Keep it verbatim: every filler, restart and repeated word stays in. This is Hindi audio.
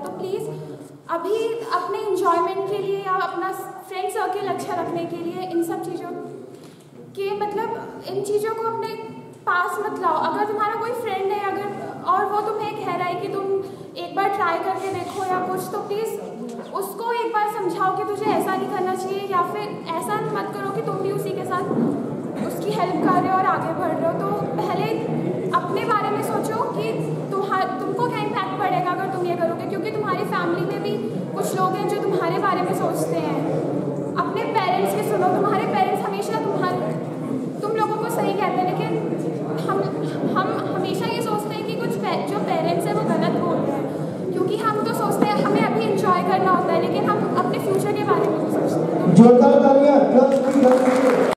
तो प्लीज़ अभी अपने इंजॉयमेंट के लिए या अपना फ्रेंड सर्किल अच्छा रखने के लिए इन सब चीज़ों के मतलब इन चीज़ों को अपने पास मत लाओ। अगर तुम्हारा कोई फ्रेंड है अगर और वो तुम्हें कह रहा है कि तुम एक बार ट्राई करके देखो या कुछ, तो प्लीज़ उसको एक बार समझाओ कि तुझे ऐसा नहीं करना चाहिए, या फिर ऐसा मत करो कि तुम भी उसी के साथ उसकी हेल्प कर रहे हो और आगे बढ़ रहे हो। तो पहले अपने बारे में सोचो कि तुम्हार तुमको क्या इम्पैक्ट पड़ेगा अगर तुम ये करोगे, क्योंकि तुम्हारी फैमिली में भी कुछ लोग हैं जो तुम्हारे बारे में सोचते हैं। अपने पेरेंट्स की सुनो, तुम्हारे पेरेंट्स हमेशा तुम्हारे तुम लोगों को सही कहते हैं, लेकिन हम हम हमेशा ये सोचते हैं कि कुछ जो पेरेंट्स हैं वो गलत बोल रहे हैं, क्योंकि हम तो सोचते हैं हमें अभी इंजॉय करना होता है, लेकिन हम अपने फ्यूचर के बारे में नहीं सोचते हैं।